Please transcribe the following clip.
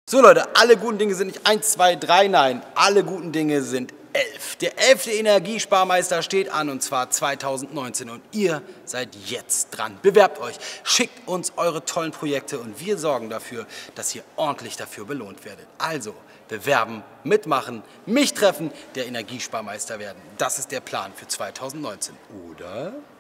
So Leute, alle guten Dinge sind nicht 1, 2, 3, nein, alle guten Dinge sind 11. Der 11. Energiesparmeister steht an und zwar 2019 und ihr seid jetzt dran. Bewerbt euch, schickt uns eure tollen Projekte und wir sorgen dafür, dass ihr ordentlich dafür belohnt werdet. Also bewerben, mitmachen, mich treffen, der Energiesparmeister werden. Das ist der Plan für 2019, oder?